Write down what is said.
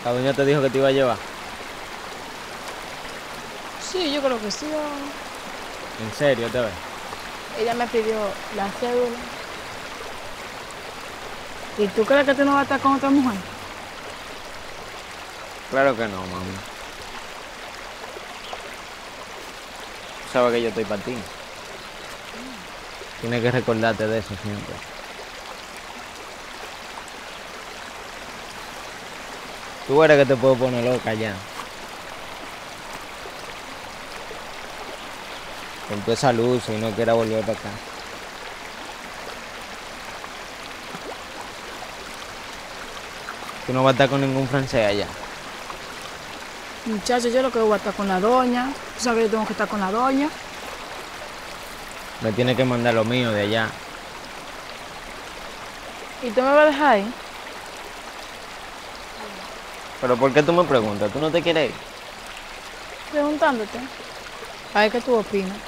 La doña te dijo que te iba a llevar. Sí, yo creo que sí. ¿En serio te ves? Ella me pidió la cédula. ¿Y tú crees que tú no vas a estar con otra mujer? Claro que no, mami. Sabes que yo estoy para ti. Tienes que recordarte de eso siempre. Tú eres que te puedo poner loca ya. Con toda esa luz y no quiera volver para acá. Tú no vas a estar con ningún francés allá. Muchacho, yo lo que voy a estar con la doña. Tú sabes que yo tengo que estar con la doña. Me tienes que mandar lo mío de allá. ¿Y tú me vas a dejar ahí? Pero ¿por qué tú me preguntas? ¿Tú no te quieres ir? Preguntándote. A ver qué tú opinas.